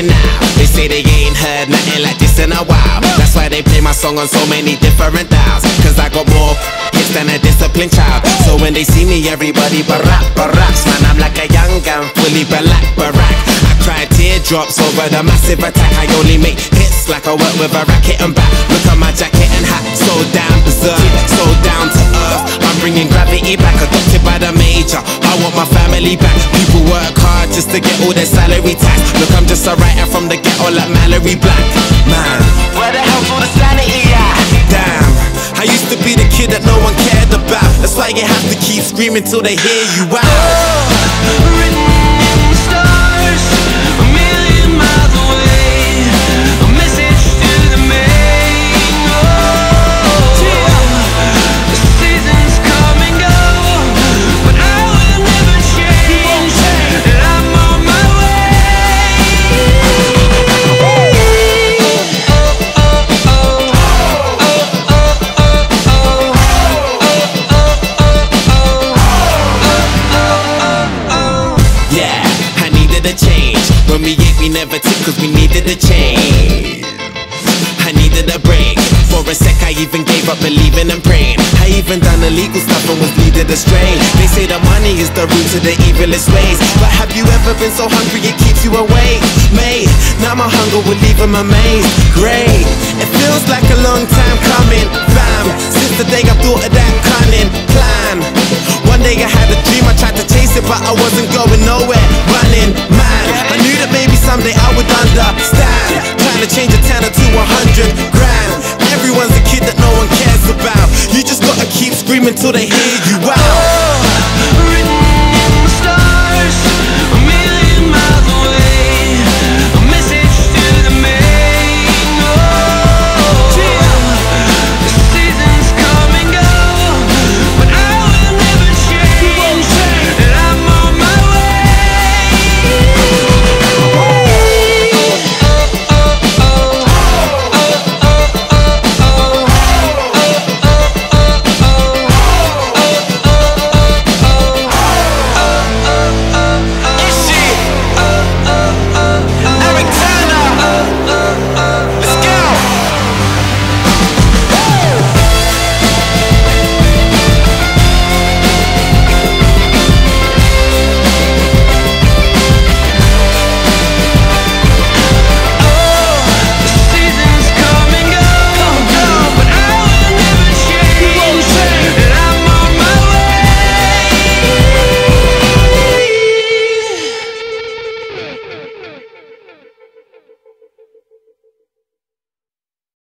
hear now. They say they ain't heard nothing like this in a while. That's why they play my song on so many different dials. Cause I got more hits than a disciplined child. So when they see me, everybody barracks. Man, I'm like a young gun, fully barack. I cry teardrops over the massive attack. I only make hits like I work with a racket and back. Look at my jacket and hat, so damn berserk, so down to earth. I'm bringing gravity back, adopted by the major. I want my family back. People work hard just to get all their salary tax. Look, I'm just a writer from the ghetto like Mallory Black. Man, where the hell's all the sanity at? Damn, I used to be the kid that no one cared about. That's why you have to keep screaming till they hear you out. Written in the stars, a million miles away, a message to the main. The seasons come and go, but I will never change, and I'm on my way. Yeah, I needed a change. When we ate, we never took cause we needed a change. I needed a break. For a sec I even gave up believing and praying. I even done illegal stuff and was leaded astray. They say that money is the root to the evilest ways, but have you ever been so hungry it keeps you awake? Mate, now my hunger will leave him amazed. Great, it feels like a long time coming, fam. Since the day I thought of that cunning plan. One day I had a dream, I tried to chase it, but I wasn't going nowhere. Running mad, I knew that maybe someday I would understand. Trying to change a 10 to 100 grand. Everyone's a kid that no one cares about. You just gotta keep screaming till they hear you